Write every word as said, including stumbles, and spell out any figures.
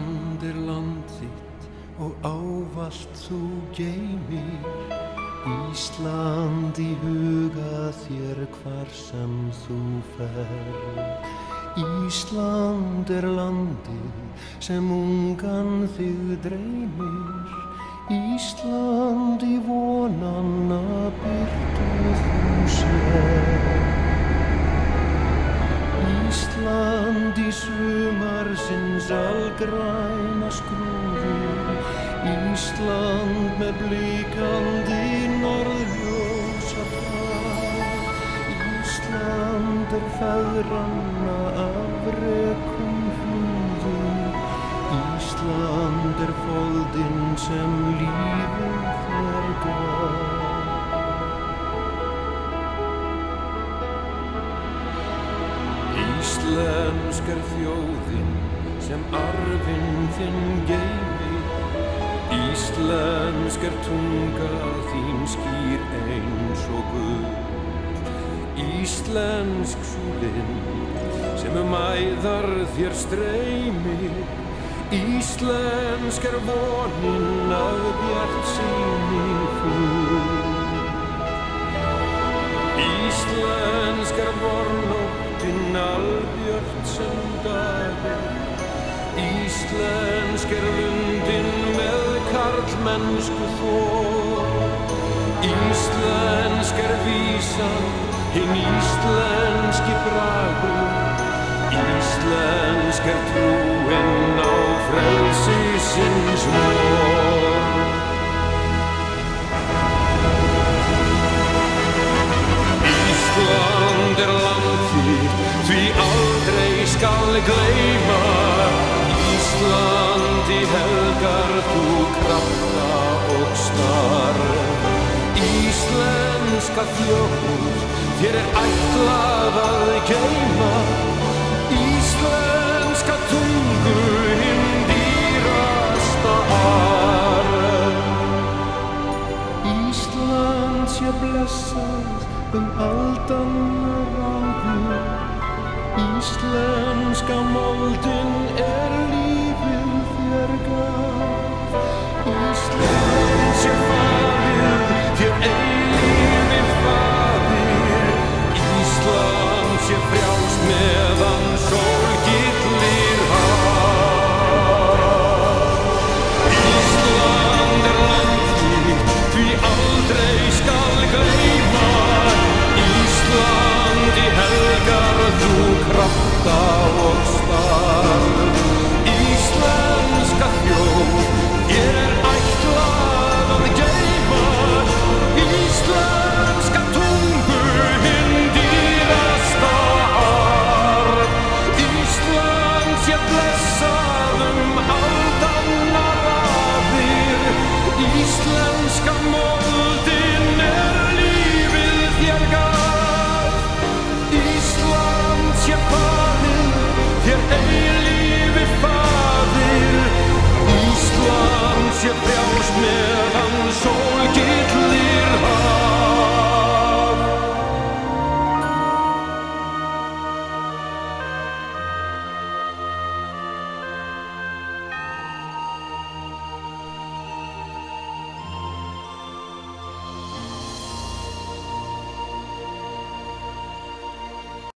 Ísland er land þitt og ávallt þú geymir. Ísland í huga þér hvar sem þú ferð. Ísland er landið sem ungan þig dreymir. Ísland í vonanna birtu þú sér. Ísland í sumarsins algræna skrúfu. Ísland með blikandi norðljósaflag. Ísland er feðranna afrekum hlúðum. Ísland er foldinn sem lífið þér gaf. Íslensk er þjóðin sem arfinn þinn geymir. Íslensk er tunga þín skýr eins og gull. Íslensk sú lind sem um æðar þér streymir. Íslensk er vonin að bjartsýni full. Íslensk er vornóttin albjört sem dagur. Íslensk er lundin með karlmennsku þor. Íslensk er vísan, hinn íslenski bragur. Íslensk er trúin á frelsisins vor. Ísland er land þitt, því aldrei skal gleyma. Ísland í helgar þú krafta og starf. Íslenska þjóð, þér er ætlað að geyma. Íslenska tungu, hinn dýrasta arf. Ísland sé blessað um aldanna ráðum. Íslenska moldin er lífið þér gaf. Ísland sé faðir, þér eilífi faðir. Ísland sé frjálst meðan sól gyllir haf. Ísland er land þitt, því aldrei skal gleyma. Ísland í helgar þú krafta og starf. Íslenska þjóð, þér er ætlað að geyma. Íslenska tungu, hinn dýrasta arf. Ísland sé blessað um aldanna raðir. Íslenska moldin er lífið þér gaf. Ísland sé faðir, þér eilífi faðir. Ísland sé frjálst meðan sól gyllir haf.